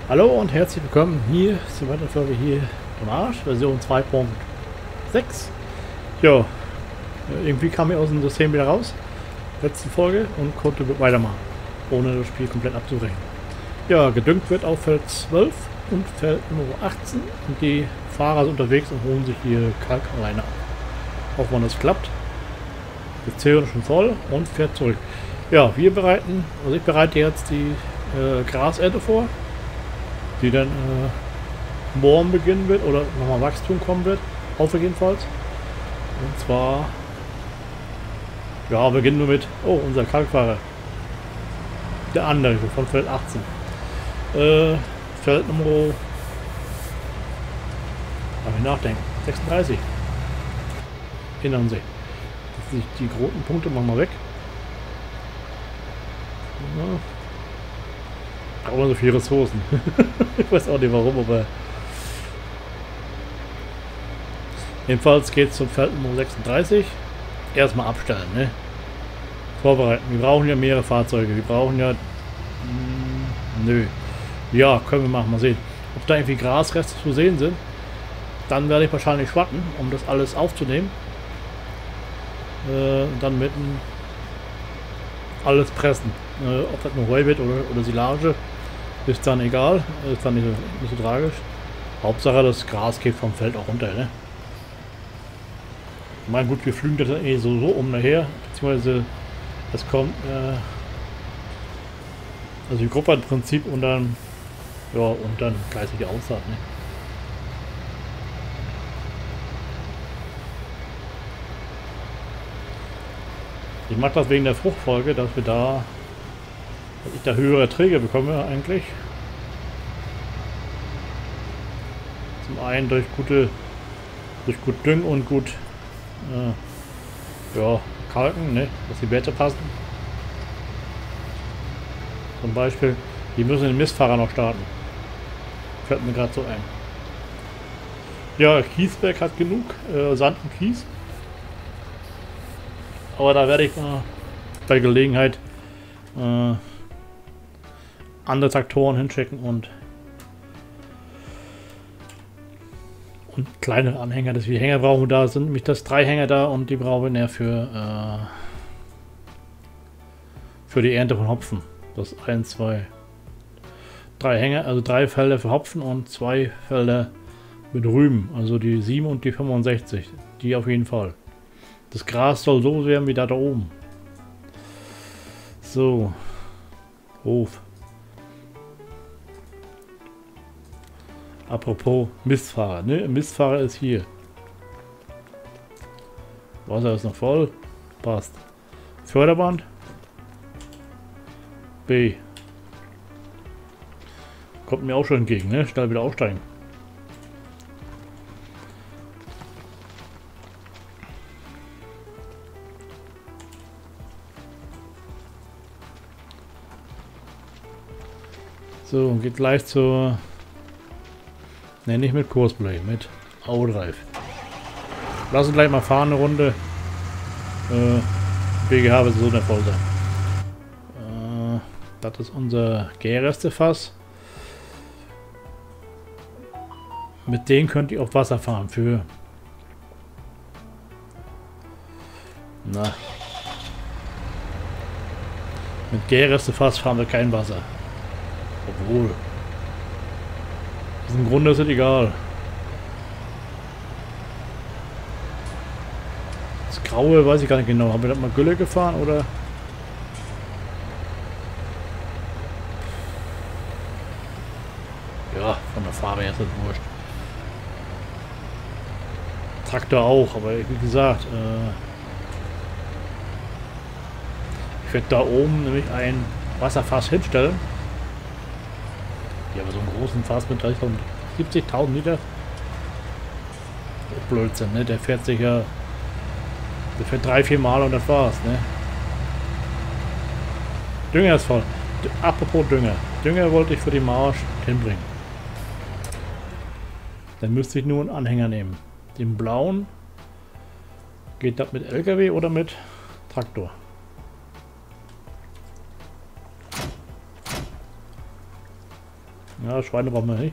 Hallo und herzlich willkommen hier zur weiteren Folge hier im Arsch, Version 2.6. Ja, irgendwie kam ich aus dem System wieder raus, letzte Folge, und konnte weitermachen, ohne das Spiel komplett abzubrechen. Ja, gedüngt wird auf Feld 12 und Feld Nummer 18 und die Fahrer sind unterwegs und holen sich hier Kalk alleine ab. Hoffen wir, das klappt. Die Zähne schon voll und fährt zurück. Ja, ich bereite jetzt die Grasernte vor, die dann morgen beginnen wird oder nochmal Wachstum kommen wird, hoffe ich jedenfalls. Und zwar, ja, beginnen wir mit, oh, unser Kalkfahrer, der andere von Feld 18. Feld Nummer, darf ich nachdenken, 36. Erinnern Sie. Die roten Punkte machen wir weg. Ja. Aber so viele Ressourcen. Ich weiß auch nicht warum, aber jedenfalls geht es zum Feld Nummer 36. Erstmal abstellen, ne? Vorbereiten. Wir brauchen ja mehrere Fahrzeuge. Wir brauchen ja... nö. Ja, können wir machen. Mal sehen. Ob da irgendwie Grasreste zu sehen sind. Dann werde ich wahrscheinlich schwatten, um das alles aufzunehmen. Dann mitten alles pressen. Ob das nur Heu wird oder Silage, ist dann egal. Ist dann nicht so tragisch. Hauptsache, das Gras geht vom Feld auch runter. Ne? Ich meine, gut, wir flügen das eh so um nachher. Beziehungsweise es kommt also die Gruppe im Prinzip und dann geistige Aussaat. Ne? Ich mache das wegen der Fruchtfolge, dass ich da höhere Erträge bekomme eigentlich. Zum einen durch gut Düngen und gut Kalken, ne, dass die Werte passen. Zum Beispiel, die müssen den Mistfahrer noch starten. Fällt mir gerade so ein. Ja, Kiesberg hat genug Sand und Kies. Aber da werde ich mal bei Gelegenheit andere Traktoren hinschicken und kleine Anhänger. Dass wir Hänger brauchen, da sind nämlich 3 Hänger da und die brauchen wir für die Ernte von Hopfen. Das 1, 2, 3 Hänger, also 3 Felder für Hopfen und 2 Felder mit Rüben, also die 7 und die 65. Die auf jeden Fall. Das Gras soll so werden wie da oben. So. Hof. Apropos Mistfahrer. Ne? Mistfahrer ist hier. Wasser ist noch voll. Passt. Förderband. B. Kommt mir auch schon entgegen. Ne? Schnell wieder aufsteigen. So, geht gleich zur... Ne, nicht mit Kursplay, mit Audreif. Lass uns gleich mal fahren eine Runde. BGH wird so eine voll sein. Das ist unser Gärrestefass. Mit denen könnt ihr auf Wasser fahren für... Na. Mit Gärrestefass fahren wir kein Wasser. Obwohl. Im Grunde ist es egal. Das Graue weiß ich gar nicht genau. Haben wir das mal Gülle gefahren oder? Ja, von der Fahre her ist das wurscht. Traktor auch, aber wie gesagt, ich werde da oben nämlich ein Wasserfass hinstellen. Ja, aber so einen großen Fass mit 70.000 Liter. Blödsinn, ne? Der fährt sicher. Der fährt 3-4 Mal und das war's, ne? Dünger ist voll. Apropos Dünger. Dünger wollte ich für die Marsch hinbringen. Dann müsste ich nur einen Anhänger nehmen. Den blauen. Geht das mit LKW oder mit Traktor? Ja, Schweine brauchen wir nicht.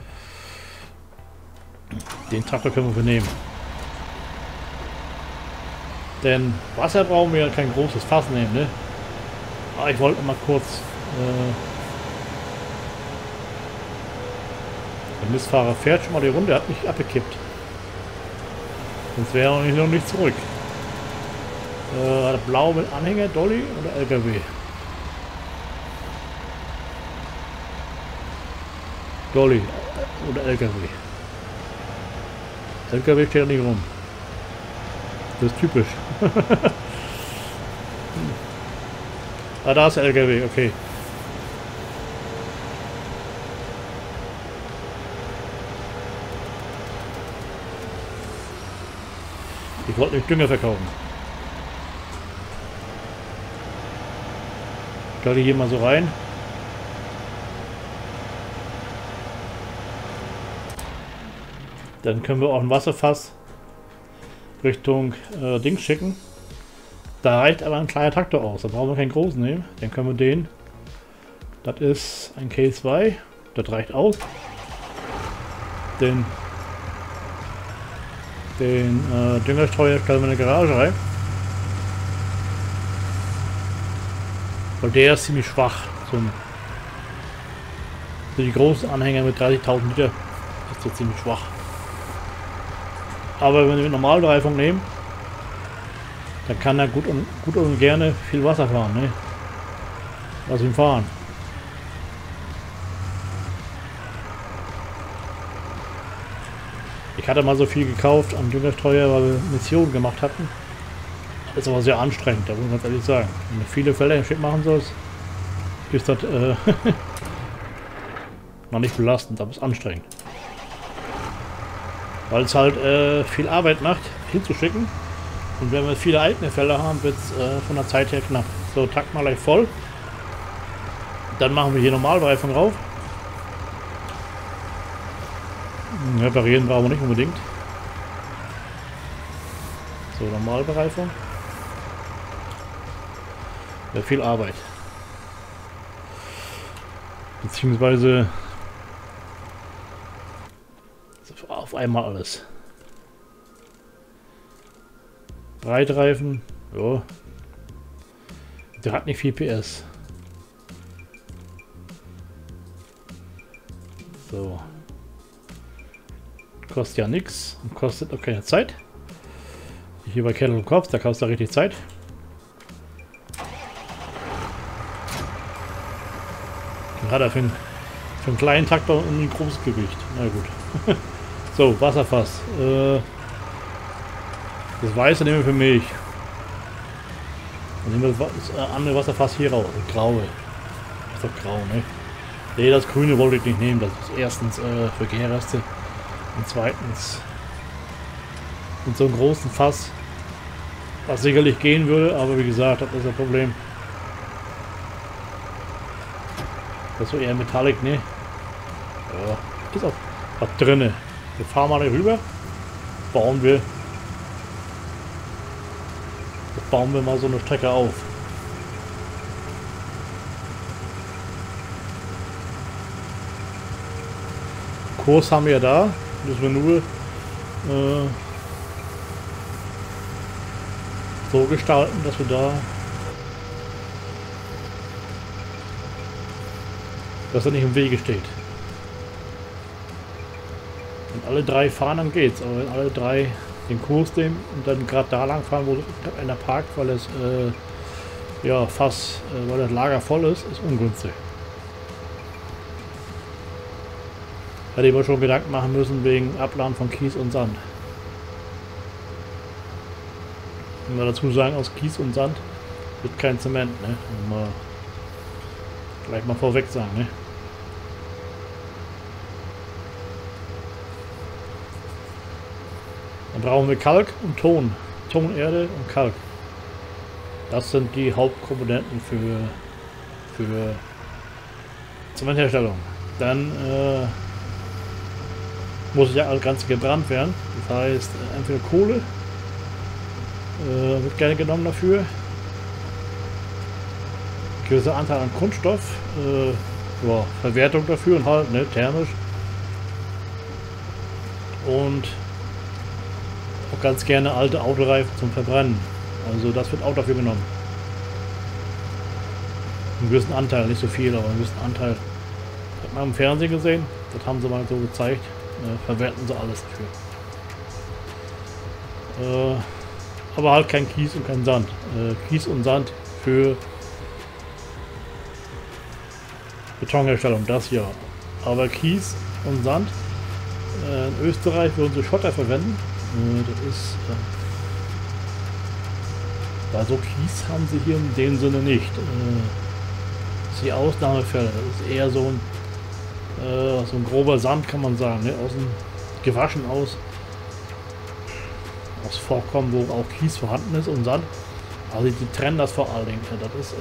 Den Traktor können wir vernehmen. Denn Wasser brauchen wir ja kein großes Fass nehmen, ne? Aber ich wollte mal kurz... der Mistfahrer fährt schon mal die Runde, hat mich abgekippt. Sonst wäre er noch nicht zurück. Blau mit Anhänger, Dolly oder LKW? Dolly oder LKW. LKW steht ja nicht rum. Das ist typisch. Ah, da ist der LKW, okay. Ich wollte nicht Dünger verkaufen. Stell die hier mal so rein. Dann können wir auch ein Wasserfass Richtung Dings schicken. Da reicht aber ein kleiner Traktor aus. Da brauchen wir keinen großen nehmen. Dann können wir den. Das ist ein K2. Das reicht aus. Den Düngerstreuer stellen wir in die Garage rein. Weil der ist ziemlich schwach. Für die großen Anhänger mit 30.000 Liter ist der ziemlich schwach. Aber wenn wir mit Normalbereifung nehmen, dann kann er gut und gerne viel Wasser fahren. Ne? Lass ihn fahren. Ich hatte mal so viel gekauft am Düngerstreuer, weil wir Missionen gemacht hatten. Das ist aber sehr anstrengend, da muss man ganz ehrlich sagen. Wenn du viele Fälle machen sollst, ist das noch nicht belastend, aber es ist anstrengend. Weil es halt viel Arbeit macht, hinzuschicken. Und wenn wir viele eigene Fälle haben, wird es von der Zeit her knapp. So, Takt mal gleich voll. Dann machen wir hier Normalbereifung rauf. Reparieren brauchen wir nicht unbedingt. So, Normalbereifung. Ja, viel Arbeit. Beziehungsweise auf einmal alles. Breitreifen, ja. Der hat nicht viel PS. So. Kostet ja nichts und kostet auch keine Zeit. Hier bei Kettle und Kopf, da kostet er richtig Zeit. Den hat er für einen kleinen Traktor und ein großes Gewicht. Na gut. So, Wasserfass. Das Weiße nehmen wir für Milch. Dann nehmen wir das andere Wasserfass hier raus. Das Graue. Das ist doch grau, ne? Nee, das Grüne wollte ich nicht nehmen. Das ist erstens für Gärreste. Und zweitens mit so einem großen Fass, was sicherlich gehen würde, aber wie gesagt, das ist ein Problem. Das ist so eher Metallic, ne? Ja, ist auch was drinne. Wir fahren mal rüber, bauen wir mal so eine Strecke auf. Kurs haben wir ja da, müssen wir nur so gestalten, dass wir da, dass er nicht im Wege steht. Wenn alle drei fahren, dann geht's, aber wenn alle drei den Kurs nehmen und dann gerade da lang fahren, wo einer parkt, weil es ja fast, weil das Lager voll ist, ist ungünstig. Hätte ich mir schon Gedanken machen müssen wegen Abladen von Kies und Sand. Wenn wir dazu sagen, aus Kies und Sand wird kein Zement, ne? Mal gleich mal vorweg sagen, ne? Dann brauchen wir Kalk und Ton. Tonerde und Kalk. Das sind die Hauptkomponenten für Zementherstellung. Dann muss ja das Ganze gebrannt werden. Das heißt, entweder Kohle wird gerne genommen dafür. Gewisser Anteil an Kunststoff. ja, Verwertung dafür und halt, ne, thermisch. Und auch ganz gerne alte Autoreifen zum Verbrennen. Also das wird auch dafür genommen. Einen gewissen Anteil, nicht so viel, aber einen gewissen Anteil. Das hat man im Fernsehen gesehen, das haben sie mal so gezeigt. Verwerten sie alles dafür. Aber halt kein Kies und kein Sand. Kies und Sand für Betonherstellung, das ja. Aber Kies und Sand in Österreich würden sie Schotter verwenden. Das ist da so Kies haben sie hier in dem Sinne nicht. Das ist die Ausnahmefälle. Das ist eher so ein grober Sand, kann man sagen, ne? Gewaschen aus Vorkommen, wo auch Kies vorhanden ist und Sand. Also die trennen das vor allen Dingen. Das ist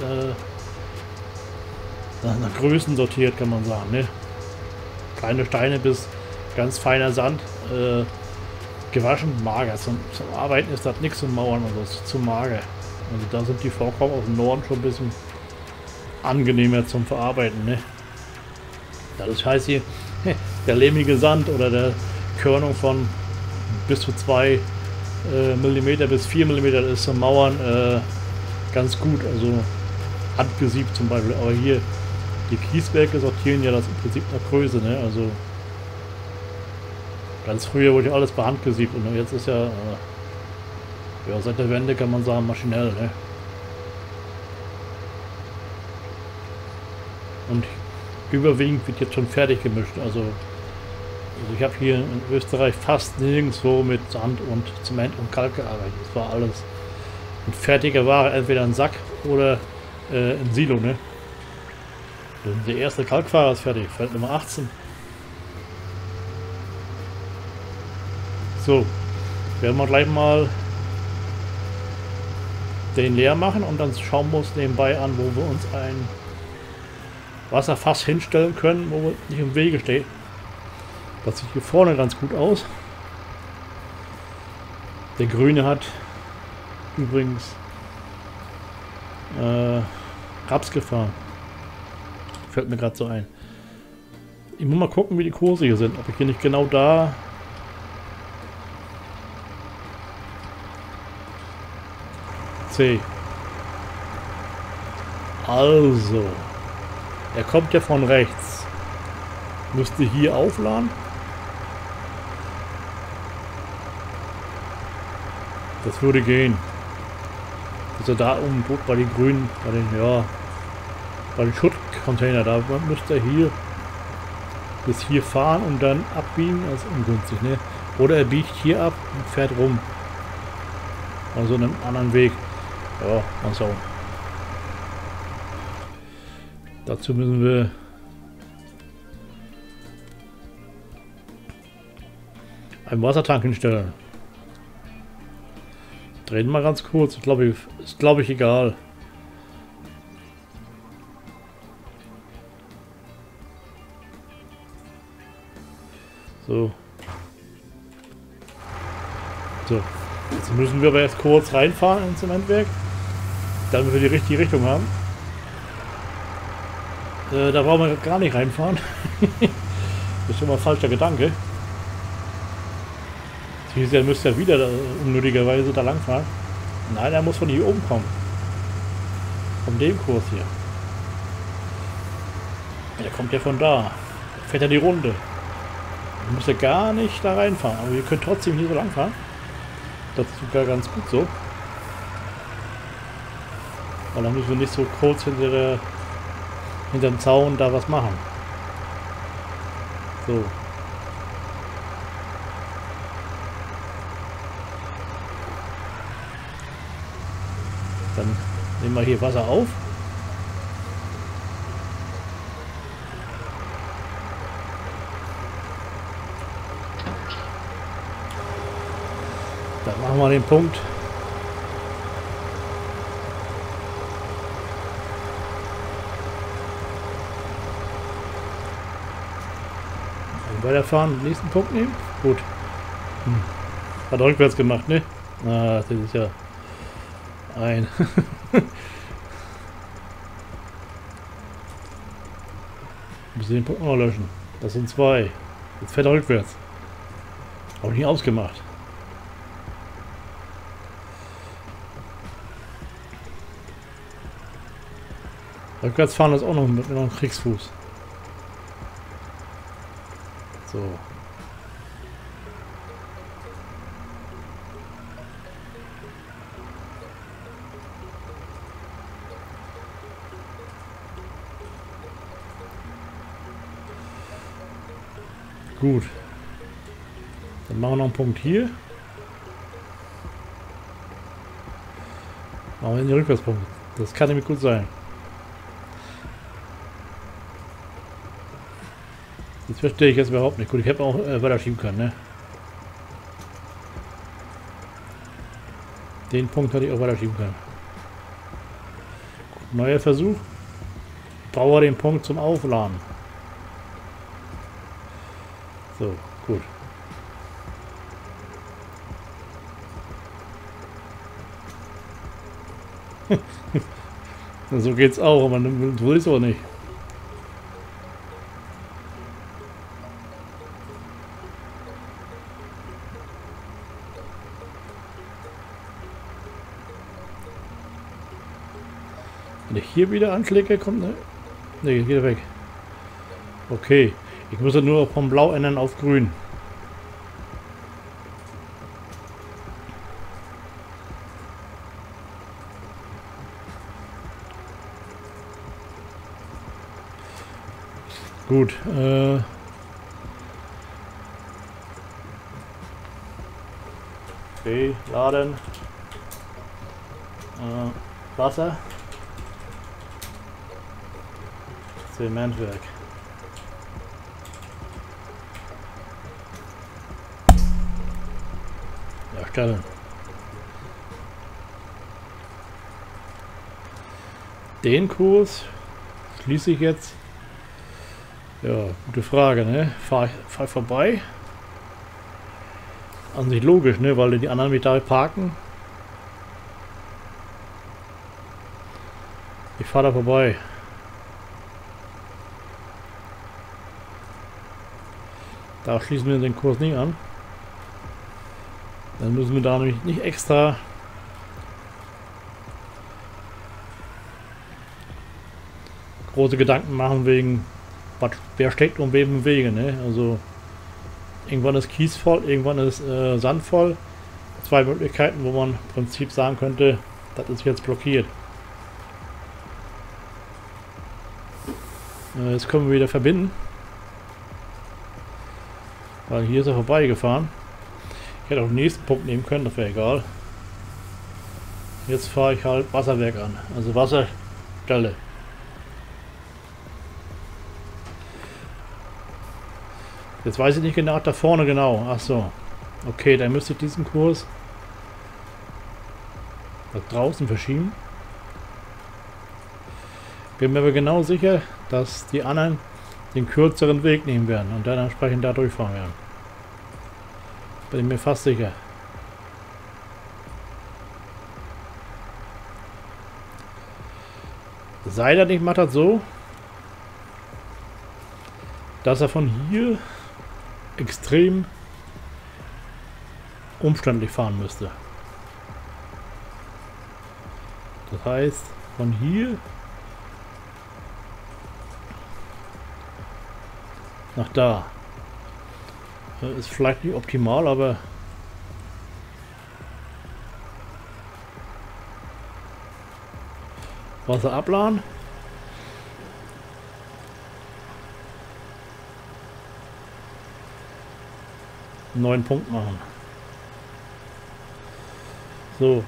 nach Größen sortiert, kann man sagen, ne? Kleine Steine bis ganz feiner Sand. Gewaschen, mager. Zum Arbeiten ist das nichts, zum Mauern und so, das ist zu mager. Also da sind die Vorkommen aus dem Norden schon ein bisschen angenehmer zum Verarbeiten, ne? Das heißt hier, der lehmige Sand oder der Körnung von bis zu 2 mm bis 4 mm ist zum Mauern ganz gut, also handgesiebt zum Beispiel. Aber hier, die Kieswerke sortieren ja das im Prinzip nach Größe, ne? Also ganz früher wurde ja alles per Hand gesiebt und jetzt ist ja, ja, seit der Wende kann man sagen maschinell, ne? Und überwiegend wird jetzt schon fertig gemischt. Also ich habe hier in Österreich fast nirgendwo mit Sand und Zement und Kalk gearbeitet. Das war alles in fertiger Ware, entweder ein Sack oder im Silo, ne? Der erste Kalkfahrer ist fertig, Feld Nummer 18. So, werden wir gleich mal den leer machen und dann schauen wir uns nebenbei an, wo wir uns ein Wasserfass hinstellen können, wo wir nicht im Wege steht. Das sieht hier vorne ganz gut aus. Der Grüne hat übrigens Raps gefahren. Fällt mir gerade so ein. Ich muss mal gucken, wie die Kurse hier sind. Ob ich hier nicht genau da... C. Also. Er kommt ja von rechts. Müsste hier aufladen. Das würde gehen. Also da oben bei den Grünen, bei den Schuttcontainer, da müsste er hier bis hier fahren und dann abbiegen. Das ist ungünstig, ne? Oder er biegt hier ab und fährt rum. Also einen anderen Weg. Ja, mal schauen. Dazu müssen wir einen Wassertank hinstellen. Drehen wir mal ganz kurz. Ist glaube ich egal. So. So. Jetzt müssen wir aber erst kurz reinfahren ins Zementwerk, damit wir die richtige Richtung haben. Da brauchen wir gar nicht reinfahren. Das ist schon mal ein falscher Gedanke. Er müsste ja wieder unnötigerweise da lang fahren. Nein, er muss von hier oben kommen. Von dem Kurs hier. Der kommt ja von da. Fährt er die Runde. Er muss ja gar nicht da reinfahren. Aber wir können trotzdem hier so lang fahren. Das ist sogar ganz gut so. Weil dann müssen wir nicht so kurz hinter dem Zaun da was machen. So. Dann nehmen wir hier Wasser auf. Dann machen wir den Punkt. Weiterfahren, nächsten Punkt nehmen. Gut. Hat rückwärts gemacht, ne? Ah, das ist ja ein. Müssen den Punkt noch löschen. Das sind 2. Jetzt fährt er rückwärts. Auch nicht ausgemacht. Rückwärts fahren ist auch noch mit einem Kriegsfuß. So. Gut. Dann machen wir noch einen Punkt hier. Machen wir in die Rückwärtspunkte. Das kann nämlich gut sein. Das verstehe ich jetzt überhaupt nicht. Gut, ich hätte auch weiter schieben können, ne? Den Punkt hätte ich auch weiter schieben können. Gut, neuer Versuch. Brauche den Punkt zum Aufladen. So, gut. So geht's auch, aber du willst auch nicht. Wenn ich hier wieder anklicke, kommt ne. Ne, geht er weg. Okay. Ich muss ja nur vom Blau ändern auf Grün. Gut. Okay, laden. Wasser. Zementwerk. Erstellen. Den Kurs schließe ich jetzt. Ja, gute Frage, ne? Fahr vorbei. An sich logisch, ne? Weil die anderen mich da parken. Ich fahre da vorbei. Da schließen wir den Kurs nicht an. Dann müssen wir da nämlich nicht extra große Gedanken machen wegen, wer steckt um wem im Wege. Ne? Also irgendwann ist Kies voll, irgendwann ist Sand voll. 2 Möglichkeiten, wo man im Prinzip sagen könnte, das ist jetzt blockiert. Jetzt können wir wieder verbinden. Weil hier ist er vorbeigefahren. Ich hätte auch den nächsten Punkt nehmen können, das wäre egal. Jetzt fahre ich halt Wasserwerk an, also Wasserstelle. Jetzt weiß ich nicht genau, da vorne genau. Ach so. Okay, dann müsste ich diesen Kurs nach draußen verschieben. Bin mir aber genau sicher, dass die anderen den kürzeren Weg nehmen werden und dann entsprechend da durchfahren werden. Bin ich mir fast sicher. Sei denn, ich mache das so, dass er von hier extrem umständlich fahren müsste. Das heißt, von hier nach da. Ist vielleicht nicht optimal, aber Wasser abladen. Einen neuen Punkt machen. So.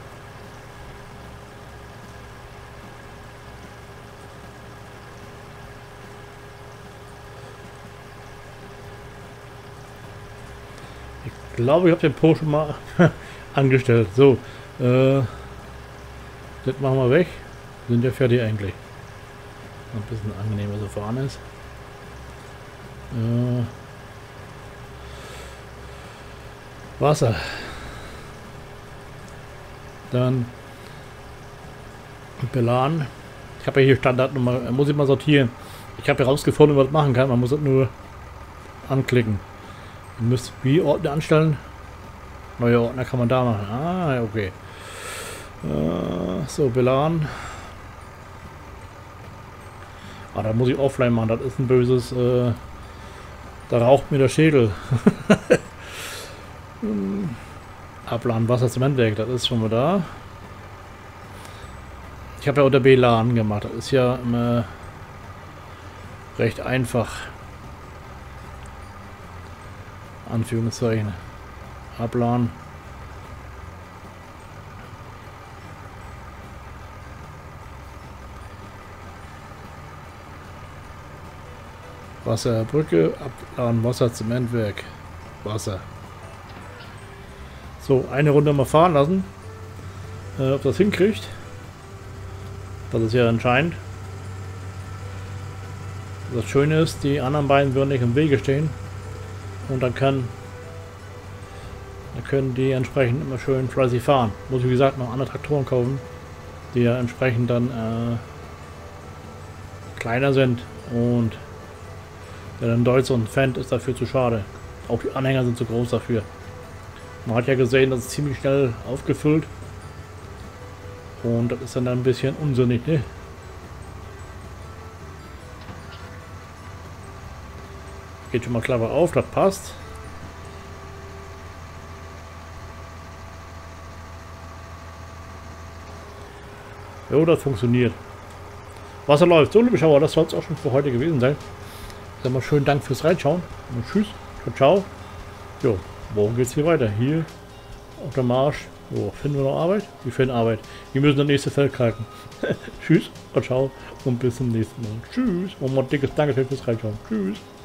Ich glaube, ich habe den Po schon mal angestellt. So. Das machen wir weg. Sind ja fertig eigentlich. Ein bisschen angenehmer so fahren ist. Wasser. Dann beladen. Ich habe ja hier Standardnummer, muss ich mal sortieren. Ich habe herausgefunden, was man machen kann. Man muss es nur anklicken. Ihr müsst wie Ordner anstellen. Neue Ordner kann man da machen. Ah, okay. So, beladen. Ah, da muss ich offline machen. Das ist ein böses... da raucht mir der Schädel. Abladen Wasserzementwerk, das ist schon mal da. Ich habe ja unter BLAN gemacht. Das ist ja immer recht einfach. Anführungszeichen. Abladen. Wasserbrücke, Abladen Wasserzementwerk. Wasser. So, eine Runde mal fahren lassen. Ob das hinkriegt. Das ist ja entscheidend. Das Schöne ist, die anderen beiden würden nicht im Wege stehen. Und dann können die entsprechend immer schön fleißig fahren. Muss wie gesagt noch andere Traktoren kaufen, die ja entsprechend dann kleiner sind. Und der Deutz und Fendt ist dafür zu schade. Auch die Anhänger sind zu groß dafür. Man hat ja gesehen, das ist ziemlich schnell aufgefüllt. Und das ist dann ein bisschen unsinnig, ne? Geht schon mal clever auf, das passt. Jo, das funktioniert. Wasser läuft. So, liebe Schauer, das soll es auch schon für heute gewesen sein. Dann mal schönen Dank fürs Reinschauen. Und tschüss. Ciao, ciao. Jo, morgen geht's hier weiter. Hier auf dem Marsch. So, finden wir noch Arbeit? Wir finden Arbeit. Wir müssen das nächste Feld kalken. Tschüss, ciao, ciao und bis zum nächsten Mal. Tschüss. Und mal dickes Dankeschön fürs Reinschauen. Tschüss.